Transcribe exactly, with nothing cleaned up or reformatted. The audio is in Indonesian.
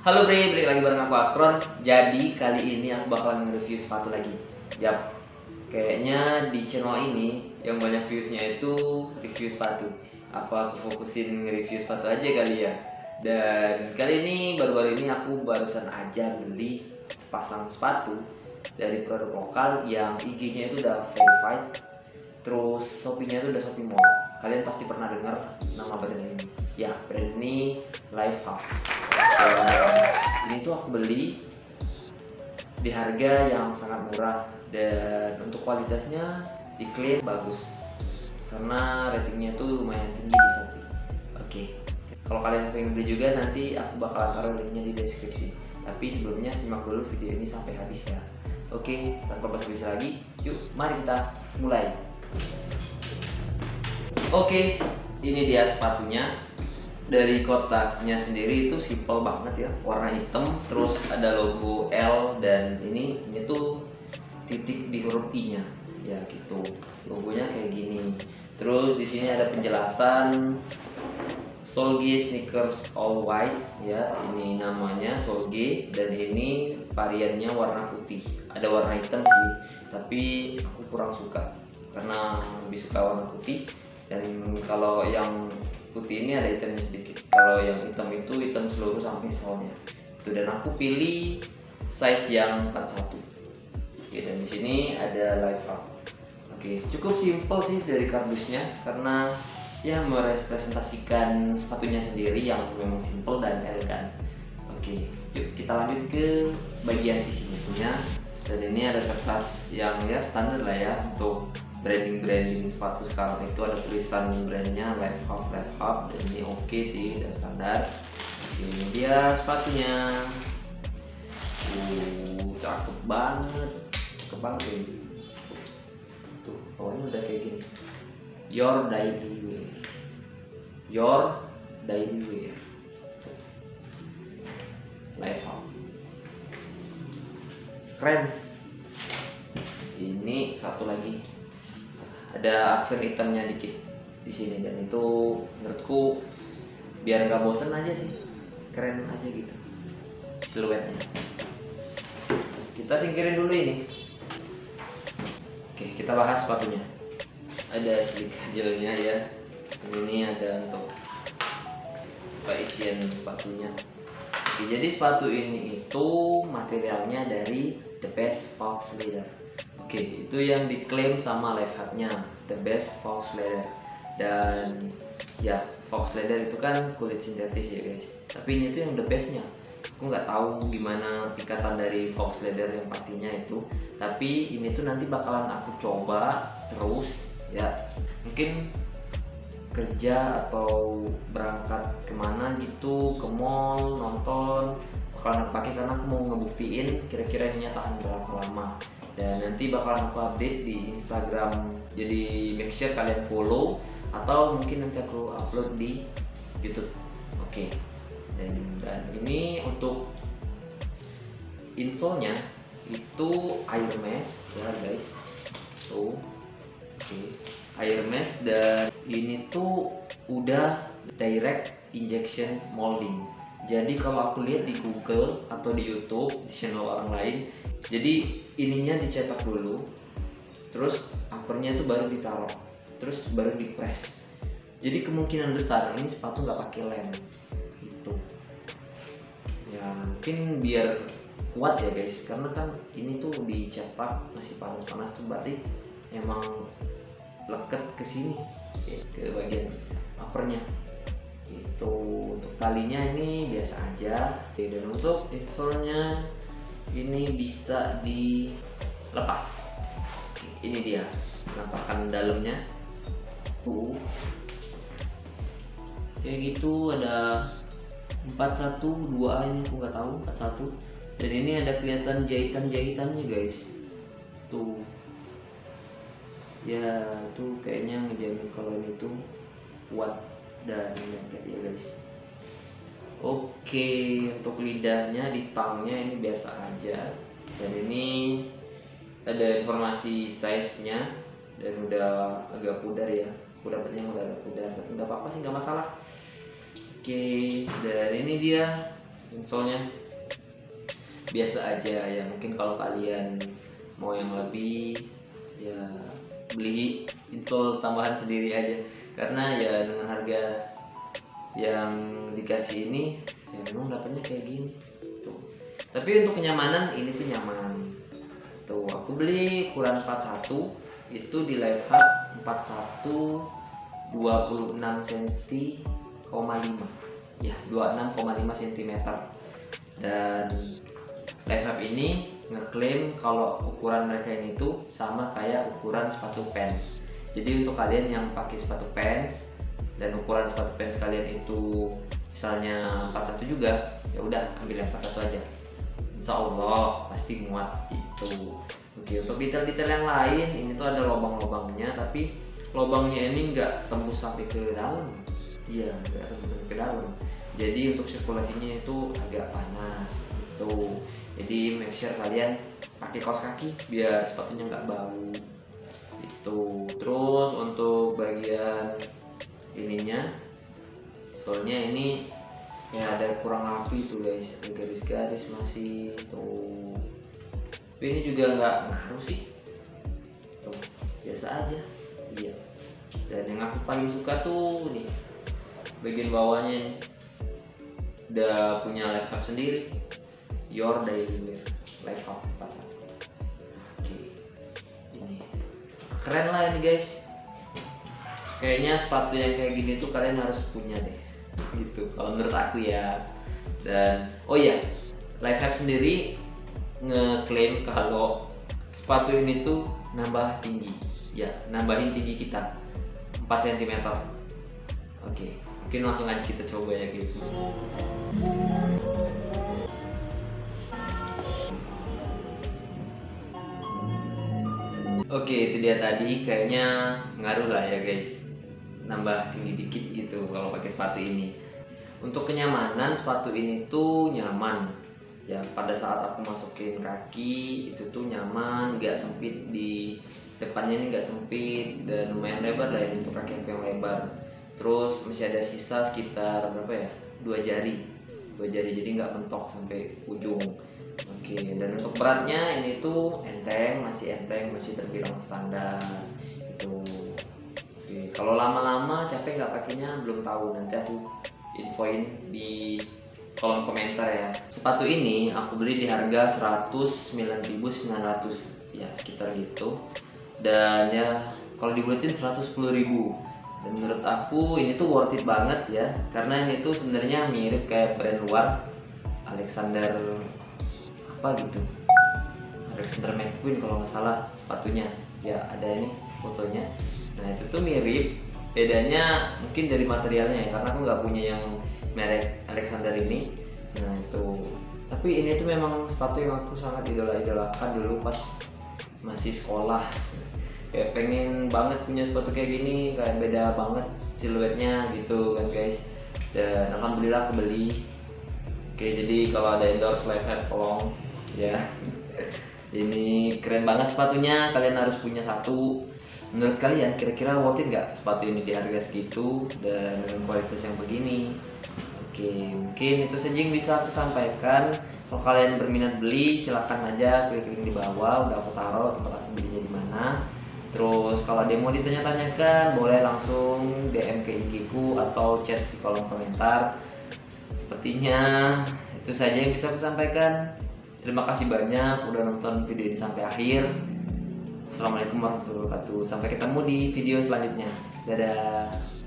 Halo Bre, balik lagi bareng aku Akron. Jadi kali ini aku bakalan nge-review sepatu lagi. Yap, kayaknya di channel ini yang banyak viewsnya itu review sepatu. Apa aku fokusin nge-review sepatu aja kali ya. Dan kali ini baru-baru ini aku barusan aja beli sepasang sepatu dari produk lokal yang I G-nya itu udah verified. Terus Shopee-nya itu udah Shopee Mall. Kalian pasti pernah dengar nama brand ini. Ya, brand ini Lifehack. Ini tuh aku beli di harga yang sangat murah dan untuk kualitasnya diklaim bagus karena ratingnya tuh lumayan tinggi di Shopee. Oke, kalau kalian pengen beli juga nanti aku bakalan taruh linknya di deskripsi. Tapi sebelumnya simak dulu video ini sampai habis ya. Oke, tanpa basa-basi lagi, yuk mari kita mulai. Oke, ini dia sepatunya. Dari kotaknya sendiri itu simple banget ya, warna hitam, terus ada logo L dan ini ini tuh titik di huruf I-nya, ya gitu. Logonya kayak gini. Terus di sini ada penjelasan Solge Sneakers All White ya, ini namanya Solge dan ini variannya warna putih. Ada warna hitam sih, tapi aku kurang suka karena lebih suka warna putih. Dan kalau yang putih ini ada hitamnya sedikit. Kalau yang hitam itu hitam seluruh sampai soalnya. Itu dan aku pilih size yang empat puluh satu. Oke, dan di sini ada Lifehack. Oke, cukup simple sih dari kardusnya karena ya merepresentasikan sepatunya sendiri yang memang simple dan elegan. Oke, yuk kita lanjut ke bagian isinya punya. Dan ini ada kertas yang ya standar lah ya untuk branding-branding sepatu sekarang itu ada tulisan brandnya Lifehack, Lifehack dan ini oke okay sih, udah standar. Ini dia sepatunya. Uh, cakep banget, cakep banget ini. Tuh, bawahnya udah kayak gini. Your daily wear, your daily wear. Lifehack. Keren. Ini satu lagi ada aksen hitamnya dikit di sini dan itu menurutku biar nggak bosen aja sih, keren aja gitu siluetnya. Kita singkirin dulu ini. Oke, kita bahas sepatunya. Ada silik gelnya ya. Ini ada untuk isian sepatunya. Oke, jadi sepatu ini itu materialnya dari The Best Fox Leather. Oke, itu yang diklaim sama Lifehack-nya, The Best Fox Leather. Dan ya, Fox Leather itu kan kulit sintetis ya guys. Tapi ini tuh yang the bestnya. Aku nggak tahu gimana ikatan dari Fox Leather yang pastinya itu. Tapi ini tuh nanti bakalan aku coba terus ya. Mungkin kerja atau berangkat kemana gitu, ke mall, nonton, bakalan aku pakai karena aku mau ngebuktiin kira-kira ininya tahan berapa lama. Dan nanti bakalan aku update di Instagram, jadi make sure kalian follow atau mungkin nanti aku upload di YouTube. Oke, dan, dan ini untuk insole-nya itu air mesh ya guys. So, oke, air mesh dan ini tuh udah direct injection molding. Jadi kalau aku lihat di Google atau di YouTube di channel orang lain, jadi ininya dicetak dulu, terus uppernya itu baru ditaruh, terus baru dipres. Jadi kemungkinan besar ini sepatu nggak pakai lem, gitu. Ya mungkin biar kuat ya guys, karena kan ini tuh dicetak masih panas-panas tuh berarti emang leket ke sini, ya, ke bagian uppernya. Itu untuk talinya ini biasa aja. Oke, dan untuk insole-nya ini bisa dilepas. Oke, ini dia penampakan dalamnya tuh kayak gitu. Ada empat satu dua A, ini aku nggak tahu empat satu. Dan ini ada kelihatan jahitan-jahitannya guys tuh ya, tuh kayaknya ngejamin kalau ini tuh kuat dan lengket ya guys. Oke, untuk lidahnya di tangnya ini biasa aja. Dan ini ada informasi size-nya dan udah agak pudar ya. Aku dapetnya udah agak pudar, tapi nggak apa-apa sih, nggak masalah. Oke, dan ini dia Insole-nya biasa aja ya, mungkin kalau kalian mau yang lebih ya beli insole tambahan sendiri aja, karena ya dengan harga yang dikasih ini ya memang dapatnya kayak gini tuh. Tapi untuk kenyamanan ini tuh nyaman tuh. Aku beli ukuran empat puluh satu itu di Lifehack empat puluh satu dua puluh enam koma lima cm ya, dua puluh enam koma lima sentimeter. Dan Lifehack ini ngeklaim kalau ukuran mereka ini tuh sama kayak ukuran sepatu pants. Jadi untuk kalian yang pakai sepatu pants dan ukuran sepatu pants kalian itu misalnya empat puluh satu juga, ya udah ambil yang empat puluh satu aja. Insya Allah pasti muat itu. Oke, untuk detail-detail yang lain ini tuh ada lubang-lubangnya, tapi lubangnya ini nggak tembus sampai ke dalam. Iya, nggak tembus sampai ke dalam. Jadi untuk sirkulasinya itu agak panas gitu. Jadi make sure kalian pakai kaos kaki biar sepatunya nggak bau itu. Terus untuk bagian ininya, soalnya ini ya ada kurang rapi tuh guys, garis-garis masih tuh. Tapi ini juga nggak ngaruh sih, tuh biasa aja. Iya. Dan yang aku paling suka tuh nih bagian bawahnya nih, udah punya Lifehack sendiri, Your Daily Wear Lifehack empat puluh satu. Oke, ini keren lah ini guys. Kayaknya sepatu yang kayak gini tuh kalian harus punya deh gitu kalau menurut aku ya. Dan oh iya, Lifehack sendiri ngeklaim kalau sepatu ini tuh nambah tinggi ya, nambahin tinggi kita empat sentimeter. Oke, mungkin langsung aja kita coba ya gitu. Oke, itu dia tadi, kayaknya ngaruh lah ya guys, nambah tinggi dikit gitu kalau pakai sepatu ini. Untuk kenyamanan sepatu ini tuh nyaman ya, pada saat aku masukin kaki itu tuh nyaman, nggak sempit, di depannya ini nggak sempit dan lumayan lebar lah ini untuk kaki aku yang lebar. Terus masih ada sisa sekitar berapa ya, dua jari dua jari jadi nggak mentok sampai ujung. Oke, dan untuk beratnya ini tuh enteng, masih enteng, masih terbilang standar itu. Oke, kalau lama-lama capek nggak pakainya belum tahu, nanti aku infoin di kolom komentar ya. Sepatu ini aku beli di harga seratus sembilan ribu sembilan ratus ya, sekitar gitu. Dan ya kalau dibulatin seratus sepuluh ribu. Dan menurut aku ini tuh worth it banget ya, karena ini tuh sebenarnya mirip kayak brand luar, Alexander apa gitu, Alexander McQueen kalau nggak salah sepatunya ya, ada ini fotonya. Nah itu tuh mirip, bedanya mungkin dari materialnya ya, karena aku nggak punya yang merek Alexander ini. Nah itu, tapi ini tuh memang sepatu yang aku sangat idola-idolakan dulu pas masih sekolah. Kayak pengen banget punya sepatu kayak gini, kayak beda banget siluetnya gitu kan guys. Dan alhamdulillah aku beli. Oke, jadi kalau ada endorse Lifehack tolong ya. Ini keren banget sepatunya, kalian harus punya satu. Menurut kalian kira-kira worth it nggak sepatu ini di harga segitu dan dengan kualitas yang begini? Oke, mungkin itu saja yang bisa aku sampaikan. Kalau kalian berminat beli, silahkan aja klik link di bawah, udah aku taruh tempat aku belinya di mana. Terus kalau ada yang mau ditanya-tanyakan, boleh langsung D M ke I G ku atau chat di kolom komentar. Sepertinya itu saja yang bisa aku sampaikan. Terima kasih banyak udah nonton video ini sampai akhir. Assalamualaikum warahmatullahi wabarakatuh. Sampai ketemu di video selanjutnya. Dadah.